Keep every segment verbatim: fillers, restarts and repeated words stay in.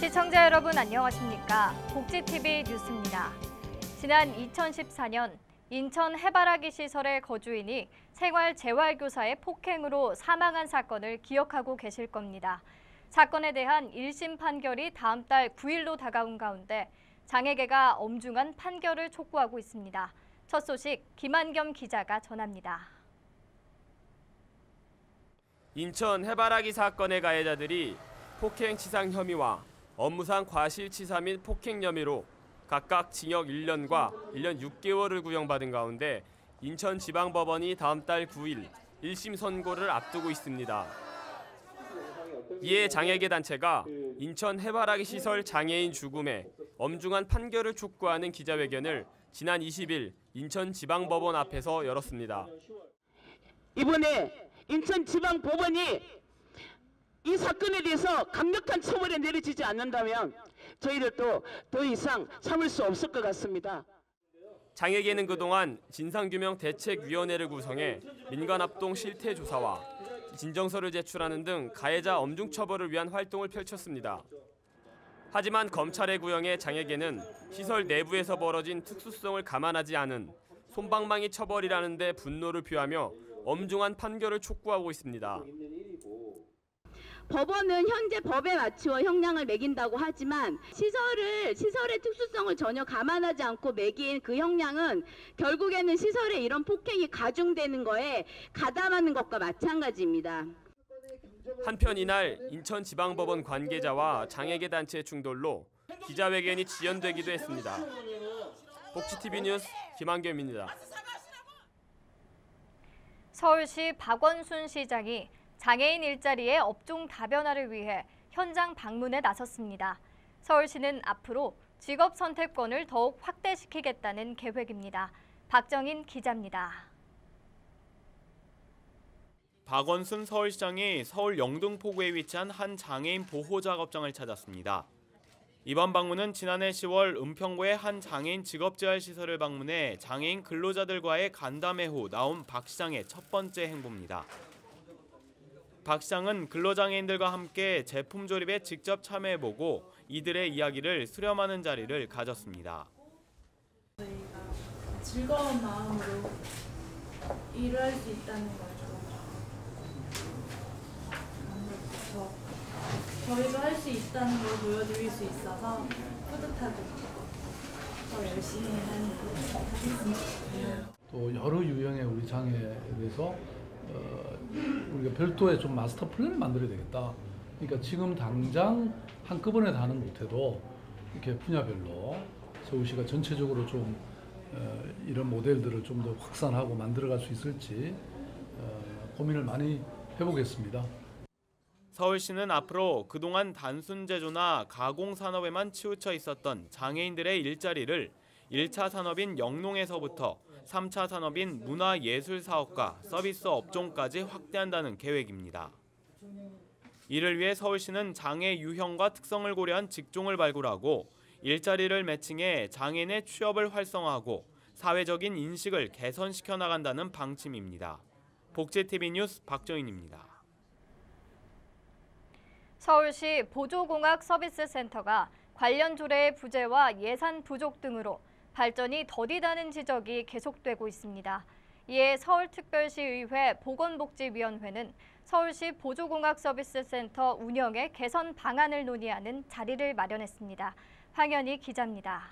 시청자 여러분 안녕하십니까? 복지티비 뉴스입니다. 지난 이천십사 년 인천 해바라기 시설의 거주인이 생활재활교사의 폭행으로 사망한 사건을 기억하고 계실 겁니다. 사건에 대한 일 심 판결이 다음 달 구 일로 다가온 가운데 장애계가 엄중한 판결을 촉구하고 있습니다. 첫 소식 김한겸 기자가 전합니다. 인천 해바라기 사건의 가해자들이 폭행치상 혐의와 업무상 과실치사 및 폭행 혐의로 각각 징역 일 년과 일 년 육 개월을 구형받은 가운데 인천지방법원이 다음 달 구 일 일 심 선고를 앞두고 있습니다. 이에 장애계 단체가 인천 해바라기 시설 장애인 죽음에 엄중한 판결을 촉구하는 기자회견을 지난 이십 일 인천지방법원 앞에서 열었습니다. 이번에 인천지방법원이 이 사건에 대해서 강력한 처벌이 내려지지 않는다면 저희들도 더 이상 참을 수 없을 것 같습니다. 장애계는 그동안 진상규명대책위원회를 구성해 민간합동 실태조사와 진정서를 제출하는 등 가해자 엄중 처벌을 위한 활동을 펼쳤습니다. 하지만 검찰의 구형에 장애계는 시설 내부에서 벌어진 특수성을 감안하지 않은 솜방망이 처벌이라는 데 분노를 표하며 엄중한 판결을 촉구하고 있습니다. 법원은 현재 법에 맞추어 형량을 매긴다고 하지만 시설을 시설의 특수성을 전혀 감안하지 않고 매긴 그 형량은 결국에는 시설의 이런 폭행이 가중되는 거에 가담하는 것과 마찬가지입니다. 한편 이날 인천지방법원 관계자와 장애계 단체의 충돌로 기자회견이 지연되기도 했습니다. 복지티비 뉴스 김한겸입니다. 서울시 박원순 시장이 장애인 일자리의 업종 다변화를 위해 현장 방문에 나섰습니다. 서울시는 앞으로 직업 선택권을 더욱 확대시키겠다는 계획입니다. 박정인 기자입니다. 박원순 서울시장이 서울 영등포구에 위치한 한 장애인 보호작업장을 찾았습니다. 이번 방문은 지난해 시월 은평구의 한 장애인 직업재활시설을 방문해 장애인 근로자들과의 간담회 후 나온 박 시장의 첫 번째 행보입니다. 박 시장은 근로장애인들과 함께 제품 조립에 직접 참여해보고 이들의 이야기를 수렴하는 자리를 가졌습니다. 저희가 즐거운 마음으로 일을 할 수 있다는 거죠. 저희도 할 수 있다는 걸 보여드릴 수 있어서 뿌듯하고 더 열심히 하겠습니다. 또 여러 유형의 우리 장애에 대해서 어, 우리가 별도의 좀 마스터 플랜을 만들어야 되겠다. 그러니까 지금 당장 한꺼번에 다는 못해도 이렇게 분야별로 서울시가 전체적으로 좀 어, 이런 모델들을 좀 더 확산하고 만들어갈 수 있을지 어, 고민을 많이 해보겠습니다. 서울시는 앞으로 그동안 단순 제조나 가공 산업에만 치우쳐 있었던 장애인들의 일자리를 일 차 산업인 영농에서부터 삼 차 산업인 문화예술사업과 서비스 업종까지 확대한다는 계획입니다. 이를 위해 서울시는 장애 유형과 특성을 고려한 직종을 발굴하고 일자리를 매칭해 장애인의 취업을 활성화하고 사회적인 인식을 개선시켜 나간다는 방침입니다. 복지티비 뉴스 박정인입니다. 서울시 보조공학서비스센터가 관련 조례의 부재와 예산 부족 등으로 발전이 더디다는 지적이 계속되고 있습니다. 이에 서울특별시의회 보건복지위원회는 서울시 보조공학서비스센터 운영의 개선 방안을 논의하는 자리를 마련했습니다. 황현희 기자입니다.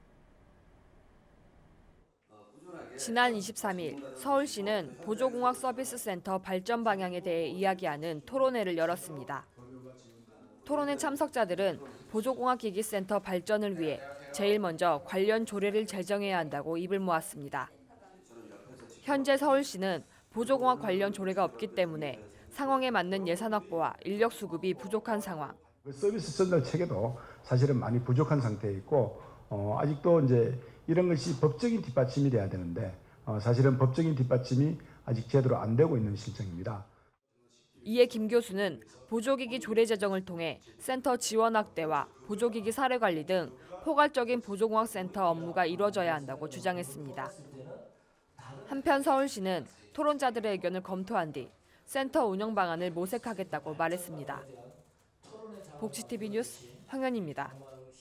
지난 이십삼 일 서울시는 보조공학서비스센터 발전 방향에 대해 이야기하는 토론회를 열었습니다. 토론회 참석자들은 보조공학기기센터 발전을 위해 제일 먼저 관련 조례를 제정해야 한다고 입을 모았습니다. 현재 서울시는 보조공학 관련 조례가 없기 때문에 상황에 맞는 예산 확보와 인력 수급이 부족한 상황. 서비스 전달 체계도 사실은 많이 부족한 상태에 있고 어, 아직도 이제 이런 것이 법적인 뒷받침이 돼야 되는데 어, 사실은 법적인 뒷받침이 아직 제대로 안 되고 있는 실정입니다. 이에 김 교수는 보조기기 조례 제정을 통해 센터 지원 확대와 보조기기 사례 관리 등 포괄적인 보조공학센터 업무가 이루어져야 한다고 주장했습니다. 한편 서울시는 토론자들의 의견을 검토한 뒤 센터 운영 방안을 모색하겠다고 말했습니다. 복지티비 뉴스 황현입니다.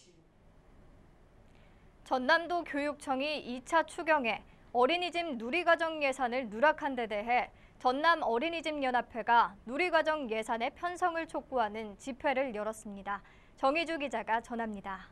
전남도 교육청이 이 차 추경에 어린이집 누리과정 예산을 누락한 데 대해 전남 어린이집 연합회가 누리과정 예산의 편성을 촉구하는 집회를 열었습니다. 정희주 기자가 전합니다.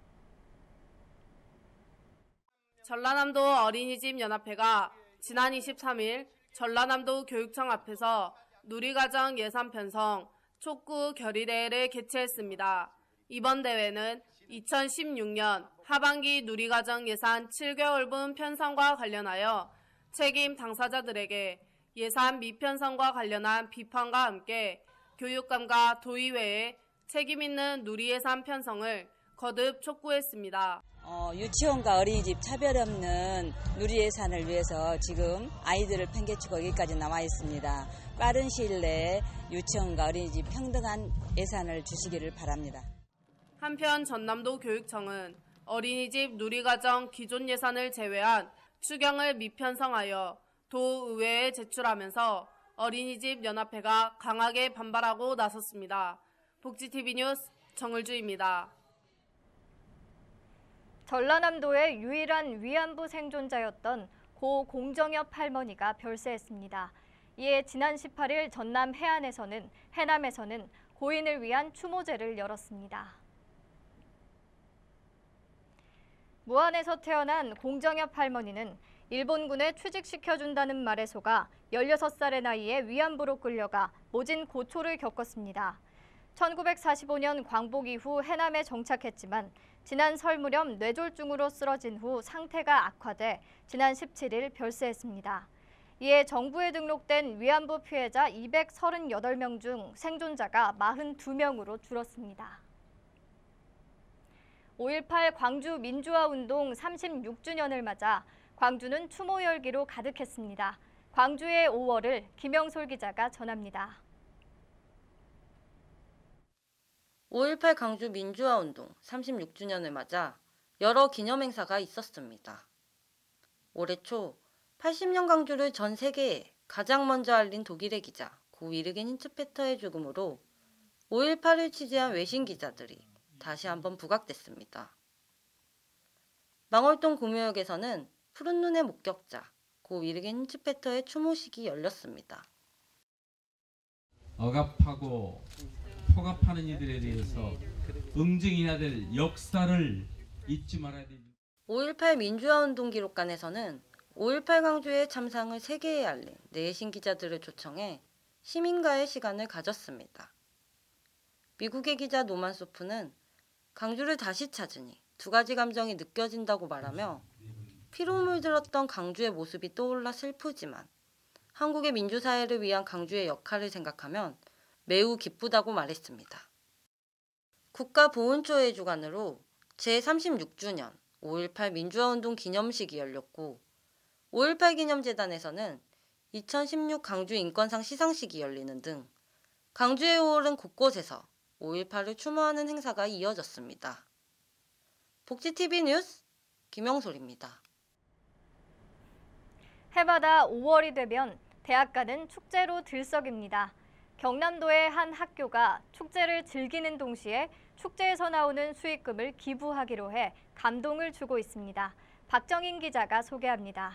전라남도 어린이집 연합회가 지난 이십삼일 전라남도 교육청 앞에서 누리과정 예산 편성 촉구 결의대회를 개최했습니다. 이번 대회는 이천십육년 하반기 누리과정 예산 칠 개월분 편성과 관련하여 책임 당사자들에게 예산 미편성과 관련한 비판과 함께 교육감과 도의회에 책임 있는 누리예산 편성을 거듭 촉구했습니다. 어, 유치원과 어린이집 차별 없는 누리예산을 위해서 지금 아이들을 팽개치고 여기까지 나와 있습니다. 빠른 시일 내에 유치원과 어린이집 평등한 예산을 주시기를 바랍니다. 한편 전남도 교육청은 어린이집 누리과정 기존 예산을 제외한 추경을 미편성하여 도의회에 제출하면서 어린이집 연합회가 강하게 반발하고 나섰습니다. 복지티비 뉴스 정을주입니다. 전라남도의 유일한 위안부 생존자였던 고 공정엽 할머니가 별세했습니다. 이에 지난 십팔일 전남 해안에서는 해남에서는 고인을 위한 추모제를 열었습니다. 무안에서 태어난 공정엽 할머니는 일본군에 취직시켜준다는 말에 속아 열여섯 살의 나이에 위안부로 끌려가 모진 고초를 겪었습니다. 천구백사십오년 광복 이후 해남에 정착했지만 지난 설 무렵 뇌졸중으로 쓰러진 후 상태가 악화돼 지난 십칠일 별세했습니다. 이에 정부에 등록된 위안부 피해자 이백삼십팔 명 중 생존자가 사십이 명으로 줄었습니다. 오일팔 광주 민주화운동 삼십육 주년을 맞아 광주는 추모 열기로 가득했습니다. 광주의 오월을 김영솔 기자가 전합니다. 오일팔 광주 민주화운동 삼십육 주년을 맞아 여러 기념행사가 있었습니다. 올해 초 팔십 년 광주를 전 세계에 가장 먼저 알린 독일의 기자 고 위르겐 힌츠페터의 죽음으로 오일팔을 취재한 외신 기자들이 다시 한번 부각됐습니다. 망월동 구묘역에서는 푸른 눈의 목격자 고 위르겐 힌츠페터의 추모식이 열렸습니다. 억압하고 포갑하는 이들에 대해서 응징해야 될 역사를 잊지 말아야 됩니다. 오일팔 민주화운동 기록관에서는 오일팔 광주의 참상을 세계에 알린 내신 기자들을 초청해 시민과의 시간을 가졌습니다. 미국의 기자 노만 소프는 광주를 다시 찾으니 두 가지 감정이 느껴진다고 말하며 피로 물들었던 강주의 모습이 떠올라 슬프지만 한국의 민주사회를 위한 강주의 역할을 생각하면 매우 기쁘다고 말했습니다. 국가보훈처의 주관으로 제삼십육 주년 오일팔 민주화운동 기념식이 열렸고 오일팔 기념재단에서는 이천십육 광주 인권상 시상식이 열리는 등 광주의 오월은 곳곳에서 오일팔을 추모하는 행사가 이어졌습니다. 복지티비 뉴스 김영솔입니다. 해마다 오월이 되면 대학가는 축제로 들썩입니다. 경남도의 한 학교가 축제를 즐기는 동시에 축제에서 나오는 수익금을 기부하기로 해 감동을 주고 있습니다. 박정인 기자가 소개합니다.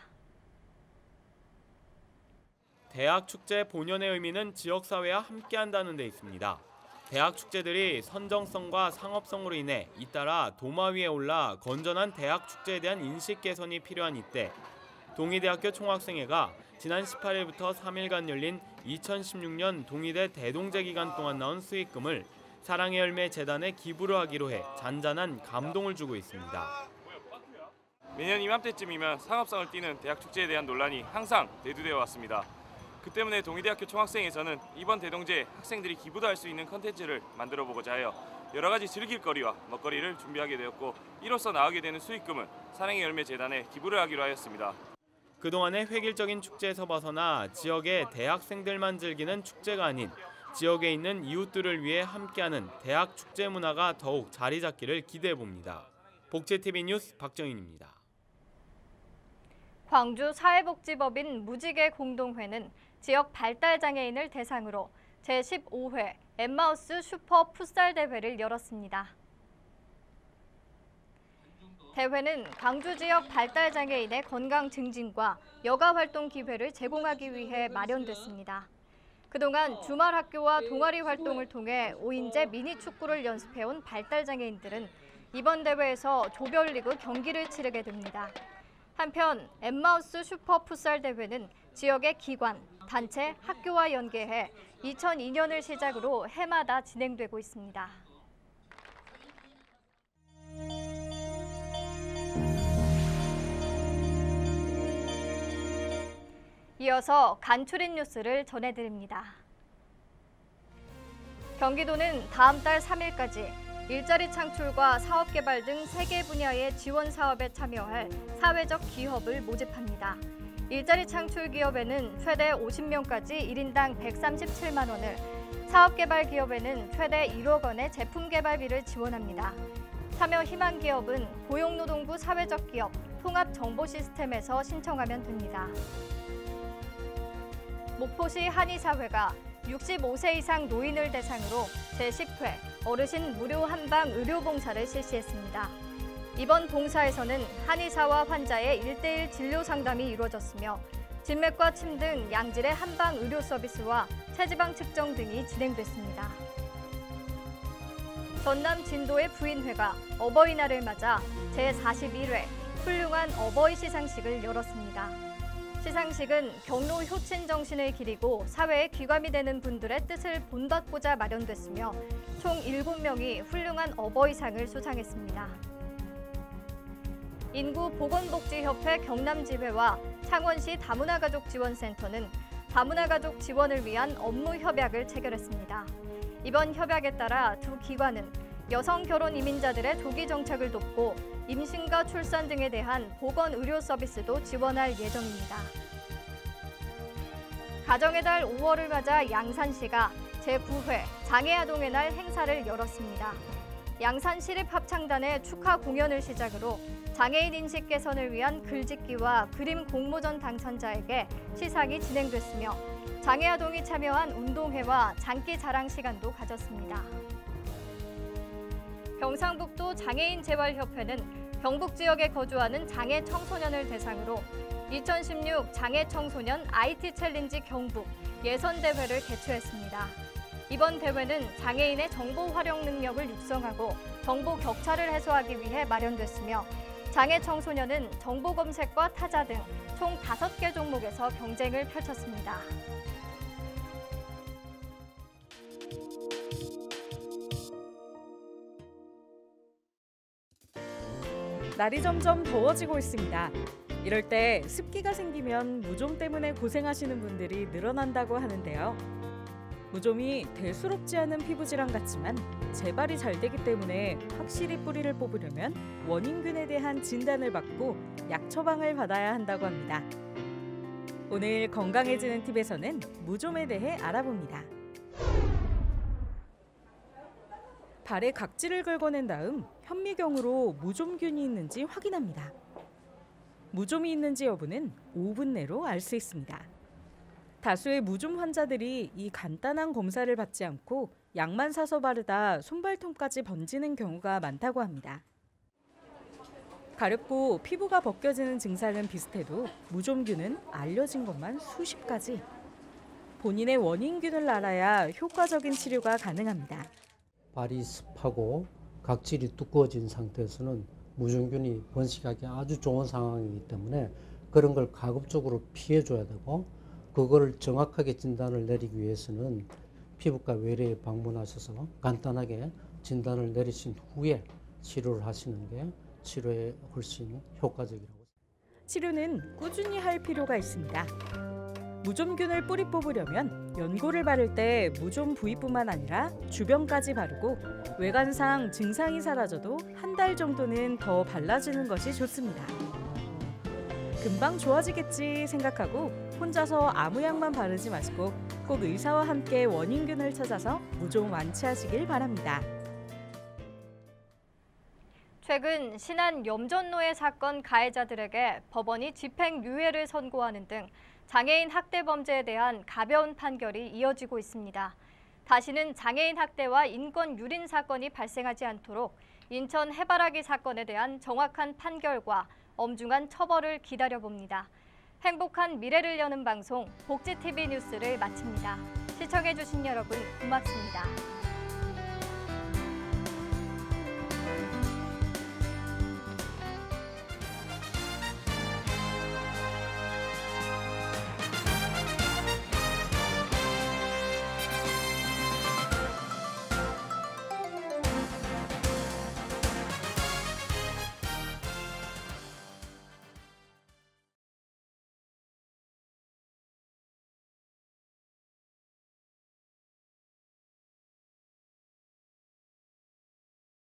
대학 축제 본연의 의미는 지역사회와 함께한다는 데 있습니다. 대학 축제들이 선정성과 상업성으로 인해 잇따라 도마 위에 올라 건전한 대학 축제에 대한 인식 개선이 필요한 이때 동의대학교 총학생회가 지난 십팔일부터 삼일간 열린 이천십육 년 동의대 대동제 기간 동안 나온 수익금을 사랑의 열매 재단에 기부를 하기로 해 잔잔한 감동을 주고 있습니다. 매년 이맘때쯤이면 상업성을 띠는 대학 축제에 대한 논란이 항상 대두되어 왔습니다. 그 때문에 동의대학교 총학생회에서는 이번 대동제에 학생들이 기부도 할 수 있는 컨텐츠를 만들어보고자 하여 여러 가지 즐길 거리와 먹거리를 준비하게 되었고 이로써 나오게 되는 수익금은 사랑의 열매 재단에 기부를 하기로 하였습니다. 그동안의 획일적인 축제에서 벗어나 지역의 대학생들만 즐기는 축제가 아닌 지역에 있는 이웃들을 위해 함께하는 대학 축제 문화가 더욱 자리 잡기를 기대해봅니다. 복지티비 뉴스 박정인입니다. 광주 사회복지법인 무지개 공동회는 지역 발달장애인을 대상으로 제십오 회 엠마우스 슈퍼 풋살 대회를 열었습니다. 대회는 광주 지역 발달 장애인의 건강 증진과 여가 활동 기회를 제공하기 위해 마련됐습니다. 그동안 주말 학교와 동아리 활동을 통해 오인제 미니 축구를 연습해온 발달 장애인들은 이번 대회에서 조별리그 경기를 치르게 됩니다. 한편 엠마우스 슈퍼 풋살 대회는 지역의 기관, 단체, 학교와 연계해 이천이 년을 시작으로 해마다 진행되고 있습니다. 이어서 간추린 뉴스를 전해드립니다. 경기도는 다음 달 삼 일까지 일자리 창출과 사업 개발 등 세 개 분야의 지원 사업에 참여할 사회적 기업을 모집합니다. 일자리 창출 기업에는 최대 오십 명까지 일 인당 백삼십칠만 원을, 사업 개발 기업에는 최대 일억 원의 제품 개발비를 지원합니다. 참여 희망 기업은 고용노동부 사회적 기업 통합 정보 시스템에서 신청하면 됩니다. 목포시 한의사회가 육십오 세 이상 노인을 대상으로 제십 회 어르신 무료 한방 의료 봉사를 실시했습니다. 이번 봉사에서는 한의사와 환자의 일 대일 진료 상담이 이루어졌으며 진맥과 침 등 양질의 한방 의료 서비스와 체지방 측정 등이 진행됐습니다. 전남 진도의 부인회가 어버이날을 맞아 제사십일 회 훌륭한 어버이 시상식을 열었습니다. 시상식은 경로 효친 정신을 기리고 사회에 귀감이 되는 분들의 뜻을 본받고자 마련됐으며 총 일곱 명이 훌륭한 어버이상을 수상했습니다. 인구보건복지협회 경남지회와 창원시 다문화가족지원센터는 다문화가족 지원을 위한 업무 협약을 체결했습니다. 이번 협약에 따라 두 기관은 여성 결혼 이민자들의 조기 정착을 돕고 임신과 출산 등에 대한 보건 의료 서비스도 지원할 예정입니다. 가정의 달 오월을 맞아 양산시가 제구 회 장애아동의 날 행사를 열었습니다. 양산시립합창단의 축하 공연을 시작으로 장애인 인식 개선을 위한 글짓기와 그림 공모전 당선자에게 시상이 진행됐으며 장애아동이 참여한 운동회와 장기 자랑 시간도 가졌습니다. 경상북도 장애인 재활협회는 경북 지역에 거주하는 장애 청소년을 대상으로 이천십육 장애 청소년 아이티 챌린지 경북 예선 대회를 개최했습니다. 이번 대회는 장애인의 정보 활용 능력을 육성하고 정보 격차를 해소하기 위해 마련됐으며 장애 청소년은 정보 검색과 타자 등 총 다섯 개 종목에서 경쟁을 펼쳤습니다. 날이 점점 더워지고 있습니다. 이럴 때 습기가 생기면 무좀 때문에 고생하시는 분들이 늘어난다고 하는데요. 무좀이 대수롭지 않은 피부질환 같지만 재발이 잘 되기 때문에 확실히 뿌리를 뽑으려면 원인균에 대한 진단을 받고 약 처방을 받아야 한다고 합니다. 오늘 건강해지는 팁에서는 무좀에 대해 알아봅니다. 발에 각질을 긁어낸 다음 현미경으로 무좀균이 있는지 확인합니다. 무좀이 있는지 여부는 오 분 내로 알 수 있습니다. 다수의 무좀 환자들이 이 간단한 검사를 받지 않고 약만 사서 바르다 손발톱까지 번지는 경우가 많다고 합니다. 가렵고 피부가 벗겨지는 증상은 비슷해도 무좀균은 알려진 것만 수십 가지. 본인의 원인균을 알아야 효과적인 치료가 가능합니다. 발이 습하고 각질이 두꺼워진 상태에서는 무좀균이 번식하기 아주 좋은 상황이기 때문에 그런 걸 가급적으로 피해줘야 되고, 그거를 정확하게 진단을 내리기 위해서는 피부과 외래에 방문하셔서 간단하게 진단을 내리신 후에 치료를 하시는 게 치료에 훨씬 효과적이라고. 치료는 꾸준히 할 필요가 있습니다. 무좀균을 뿌리 뽑으려면 연고를 바를 때 무좀 부위뿐만 아니라 주변까지 바르고 외관상 증상이 사라져도 한 달 정도는 더 발라주는 것이 좋습니다. 금방 좋아지겠지 생각하고 혼자서 아무 약만 바르지 마시고 꼭 의사와 함께 원인균을 찾아서 무좀 완치하시길 바랍니다. 최근 신안 염전노예 사건 가해자들에게 법원이 집행유예를 선고하는 등 장애인 학대 범죄에 대한 가벼운 판결이 이어지고 있습니다. 다시는 장애인 학대와 인권 유린 사건이 발생하지 않도록 인천 해바라기 사건에 대한 정확한 판결과 엄중한 처벌을 기다려봅니다. 행복한 미래를 여는 방송 복지티비 뉴스를 마칩니다. 시청해주신 여러분 고맙습니다.